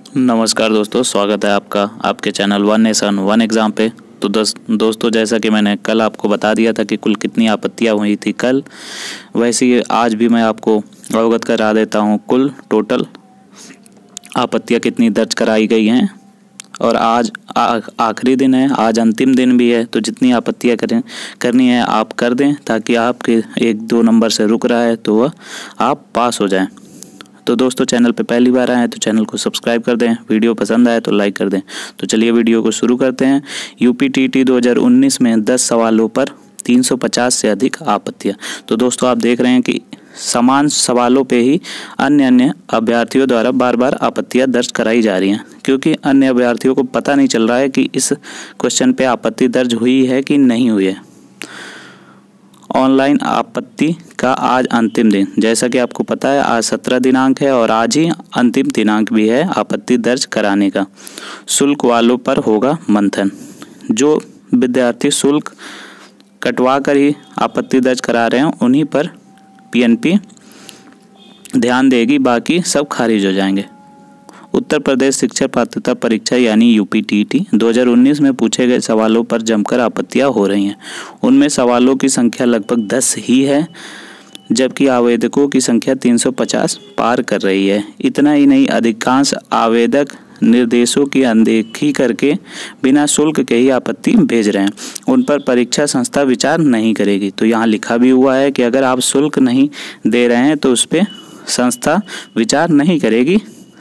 नमस्कार दोस्तों, स्वागत है आपका आपके channel one nation one exam पे। तो दोस्तों जैसा कि मैंने कल आपको बता दिया था कि कुल कितनी आपत्तियां हुई थी कल, वैसे ही आज भी मैं आपको अवगत करा देता हूं करनी टोटल आपत्तियां कितनी दर्ज कराई गई हैं। और आज आखिरी दिन है, आज अंतिम दिन भी है, तो जितनी आपत्तियां करनी है आप कर दें, ताकि आपके 1-2 नंबर से रुक रहा है तो वह आप पास हो जाएं। तो दोस्तों चैनल पे पहली बार आए हैं तो चैनल को सब्सक्राइब कर दें, वीडियो पसंद आए तो लाइक कर दें। तो चलिए वीडियो को शुरू करते हैं। UPTET 2019 में 10 सवालों पर 350 से अधिक आपत्तियां। तो दोस्तों आप देख रहे हैं कि समान सवालों पे ही अन्य अभ्यर्थियों द्वारा बार बार आपत्तियां दर्ज कराई जा रही हैं, क्योंकि अन्य अभ्यर्थियों को पता नहीं चल रहा है कि इस क्वेश्चन पे आपत्ति दर्ज हुई है कि नहीं हुई है। ऑनलाइन आपत्ति का आज अंतिम दिन, जैसा कि आपको पता है आज 17 दिनांक है और आज ही अंतिम दिनांक भी है आपत्ति दर्ज कराने का। शुल्क वालों पर होगा मंथन। जो विद्यार्थी शुल्क कटवा कर ही आपत्ति दर्ज करा रहे हैं उन्हीं पर PNP ध्यान देगी, बाकी सब खारिज हो जाएंगे। उत्तर प्रदेश शिक्षक पात्रता परीक्षा यानी UPTET 2019 में पूछे गए सवालों पर जमकर आपत्तियां हो रही हैं। उनमें सवालों की संख्या लगभग 10 ही है, जबकि आवेदकों की संख्या 350 पार कर रही है। इतना ही नहीं, अधिकांश आवेदक निर्देशों की अनदेखी करके बिना शुल्क के ही आपत्ति भेज रहे हैं। उन पर परीक्षा संस्था विचार नहीं करेगी। तो यहाँ लिखा भी हुआ है कि अगर आप शुल्क नहीं दे रहे हैं तो उस पर संस्था विचार नहीं करेगी।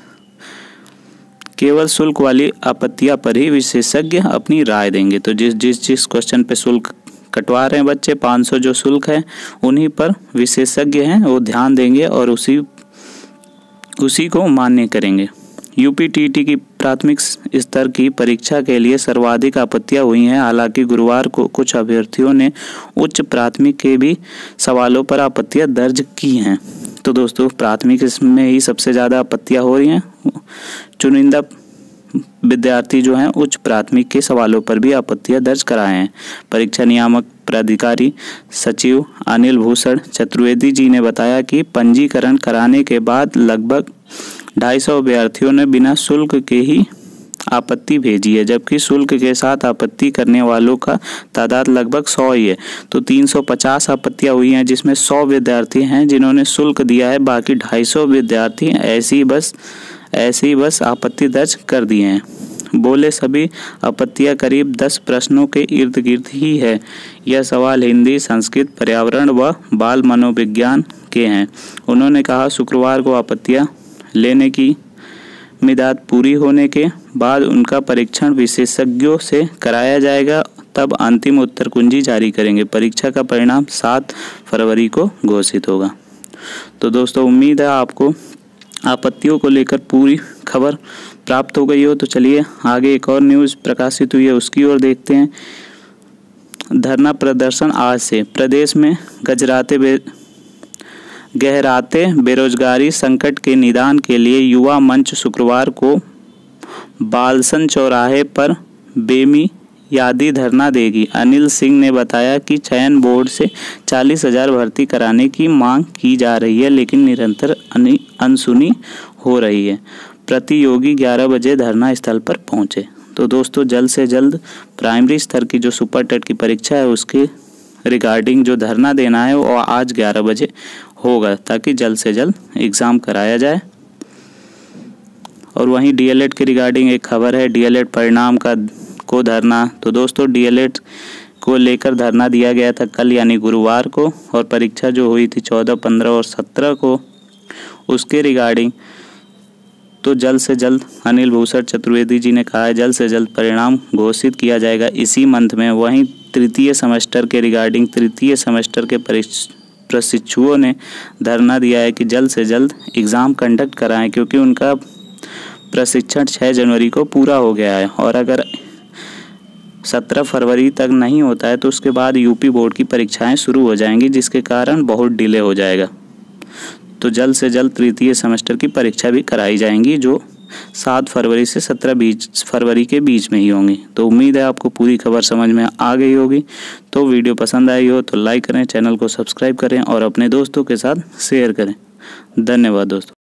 केवल शुल्क वाली आपत्तियां पर ही विशेषज्ञ अपनी राय देंगे। तो जिस क्वेश्चन पे शुल्क कटवा रहे हैं बच्चे, 500 जो शुल्क है उन्हीं पर विशेषज्ञ हैं वो ध्यान देंगे और उसी को मान्य करेंगे। UPTET की प्राथमिक स्तर की परीक्षा के लिए सर्वाधिक आपत्तियां हुई हैं। हालांकि गुरुवार को कुछ अभ्यर्थियों ने उच्च प्राथमिक के भी सवालों पर आपत्तियां दर्ज की हैं। तो दोस्तों प्राथमिक इसमें ही सबसे ज़्यादा आपत्तियां हो रही हैं। चुनिंदा विद्यार्थी जो हैं उच्च प्राथमिक के सवालों पर भी आपत्तियां दर्ज कराए हैं। परीक्षा नियामक प्राधिकारी सचिव अनिल भूषण चतुर्वेदी जी ने बताया कि पंजीकरण कराने के बाद लगभग 250 अभ्यर्थियों ने बिना शुल्क के ही आपत्ति भेजी है, जबकि शुल्क के साथ आपत्ति करने वालों का तादाद लगभग 100 ही है। तो 350 आपत्तियां हुई हैं, जिसमें 100 विद्यार्थी हैं जिन्होंने शुल्क दिया है, बाकी 250 विद्यार्थी ऐसे ही बस आपत्ति दर्ज कर दिए हैं। बोले सभी आपत्तियां करीब 10 प्रश्नों के इर्द गिर्द ही है। यह सवाल हिंदी, संस्कृत, पर्यावरण व बाल मनोविज्ञान के हैं। उन्होंने कहा शुक्रवार को आपत्तियां लेने की मियाद पूरी होने के बाद उनका परीक्षण विशेषज्ञों से कराया जाएगा, तब अंतिम उत्तर कुंजी जारी करेंगे। परीक्षा का परिणाम 7 फरवरी को घोषित होगा। तो दोस्तों उम्मीद है आपको आपत्तियों को लेकर पूरी खबर प्राप्त हो गई हो। तो चलिए आगे एक और न्यूज़ प्रकाशित हुई है उसकी ओर देखते हैं। धरना प्रदर्शन आज से प्रदेश में गहराते बेरोजगारी संकट के निदान के लिए युवा मंच शुक्रवार को बालसन चौराहे पर बेमियादी धरना देगी। अनिल सिंह ने बताया कि चयन बोर्ड से 40,000 भर्ती कराने की मांग की जा रही है, लेकिन निरंतर अनसुनी हो रही है। प्रतियोगी 11 बजे धरना स्थल पर पहुंचे। तो दोस्तों जल्द से जल्द प्राइमरी स्तर की जो सुपर-टेट की परीक्षा है उसके रिगार्डिंग जो धरना देना है वो आज 11 बजे होगा, ताकि जल्द से जल्द एग्ज़ाम कराया जाए। और वहीं DElEd के रिगार्डिंग एक खबर है, DElEd परिणाम को धरना। तो दोस्तों DElEd को लेकर धरना दिया गया था कल यानी गुरुवार को, और परीक्षा जो हुई थी 14, 15 और 17 को, उसके रिगार्डिंग तो जल्द से जल्द अनिल भूषण चतुर्वेदी जी ने कहा है जल्द से जल्द परिणाम घोषित किया जाएगा इसी मंथ में। वहीं तृतीय सेमेस्टर के रिगार्डिंग तृतीय सेमेस्टर के प्रशिक्षुओं ने धरना दिया है कि जल्द से जल्द एग्ज़ाम कंडक्ट कराएं, क्योंकि उनका प्रशिक्षण 6 जनवरी को पूरा हो गया है और अगर 17 फरवरी तक नहीं होता है तो उसके बाद UP बोर्ड की परीक्षाएं शुरू हो जाएंगी, जिसके कारण बहुत डिले हो जाएगा। तो जल्द से जल्द तृतीय सेमेस्टर की परीक्षा भी कराई जाएंगी, जो 7 फरवरी से 17 फरवरी के बीच में ही होंगी। तो उम्मीद है आपको पूरी खबर समझ में आ गई होगी। तो वीडियो पसंद आई हो तो लाइक करें, चैनल को सब्सक्राइब करें और अपने दोस्तों के साथ शेयर करें। धन्यवाद दोस्तों।